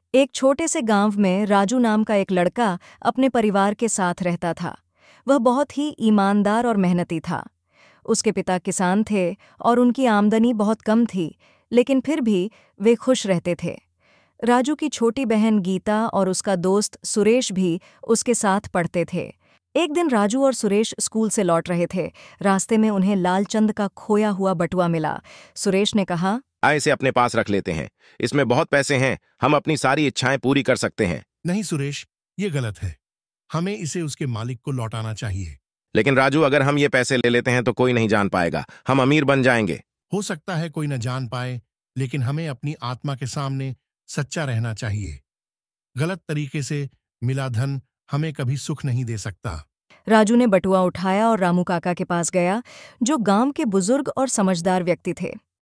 एक छोटे से गांव में राजू नाम का एक लड़का अपने परिवार के साथ रहता था। वह बहुत ही ईमानदार और मेहनती था। उसके पिता किसान थे और उनकी आमदनी बहुत कम थी, लेकिन फिर भी वे खुश रहते थे। राजू की छोटी बहन गीता और उसका दोस्त सुरेश भी उसके साथ पढ़ते थे। एक दिन राजू और सुरेश स्कूल से लौट रहे थे। रास्ते में उन्हें लालचंद का खोया हुआ बटुआ मिला। सुरेश ने कहा, आए इसे अपने पास रख लेते हैं। इसमें बहुत पैसे हैं, हम अपनी सारी इच्छाएं पूरी कर सकते हैं। नहीं सुरेश, ये गलत है। हमें इसे उसके मालिक को लौटाना चाहिए। लेकिन राजू, अगर हम ये पैसे ले लेते हैं तो कोई नहीं जान पाएगा, हम अमीर बन जाएंगे। हो सकता है कोई न जान पाए, लेकिन हमें अपनी आत्मा के सामने सच्चा रहना चाहिए। गलत तरीके से मिला धन हमें कभी सुख नहीं दे सकता। राजू ने बटुआ उठाया और रामू काका के पास गया, जो गांव के बुजुर्ग और समझदार व्यक्ति थे।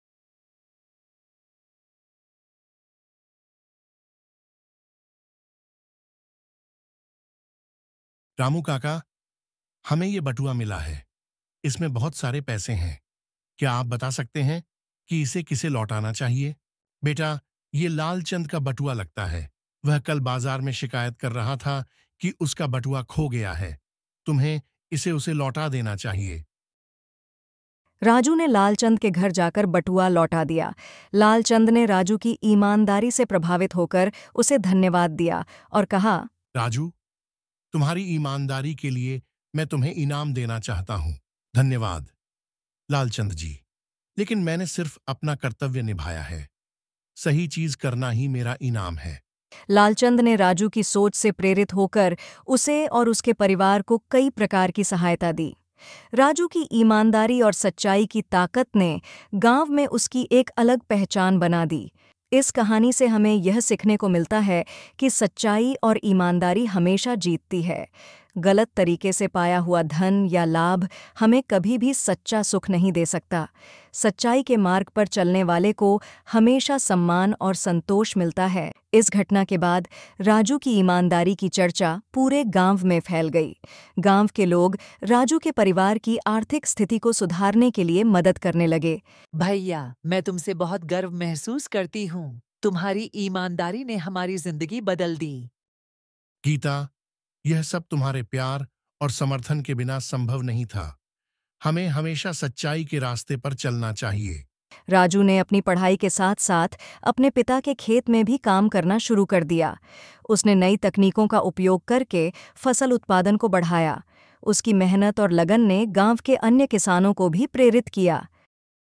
रामू काका, हमें ये बटुआ मिला है। इसमें बहुत सारे पैसे हैं। क्या आप बता सकते हैं कि इसे किसे लौटाना चाहिए? बेटा, ये लालचंद का बटुआ लगता है। वह कल बाजार में शिकायत कर रहा था कि उसका बटुआ खो गया है। तुम्हें इसे उसे लौटा देना चाहिए। राजू ने लालचंद के घर जाकर बटुआ लौटा दिया। लालचंद ने राजू की ईमानदारी से प्रभावित होकर उसे धन्यवाद दिया और कहा, राजू, तुम्हारी ईमानदारी के लिए मैं तुम्हें इनाम देना चाहता हूं। धन्यवाद लालचंद जी। लेकिन मैंने सिर्फ अपना कर्तव्य निभाया है। सही चीज करना ही मेरा इनाम है। लालचंद ने राजू की सोच से प्रेरित होकर उसे और उसके परिवार को कई प्रकार की सहायता दी। राजू की ईमानदारी और सच्चाई की ताकत ने गांव में उसकी एक अलग पहचान बना दी। इस कहानी से हमें यह सीखने को मिलता है कि सच्चाई और ईमानदारी हमेशा जीतती है। गलत तरीके से पाया हुआ धन या लाभ हमें कभी भी सच्चा सुख नहीं दे सकता। सच्चाई के मार्ग पर चलने वाले को हमेशा सम्मान और संतोष मिलता है। इस घटना के बाद राजू की ईमानदारी की चर्चा पूरे गांव में फैल गई। गांव के लोग राजू के परिवार की आर्थिक स्थिति को सुधारने के लिए मदद करने लगे। भैया, मैं तुमसे बहुत गर्व महसूस करती हूँ। तुम्हारी ईमानदारी ने हमारी जिंदगी बदल दी। गीता, यह सब तुम्हारे प्यार और समर्थन के बिना संभव नहीं था। हमें हमेशा सच्चाई के रास्ते पर चलना चाहिए। राजू ने अपनी पढ़ाई के साथ साथ अपने पिता के खेत में भी काम करना शुरू कर दिया। उसने नई तकनीकों का उपयोग करके फसल उत्पादन को बढ़ाया। उसकी मेहनत और लगन ने गांव के अन्य किसानों को भी प्रेरित किया।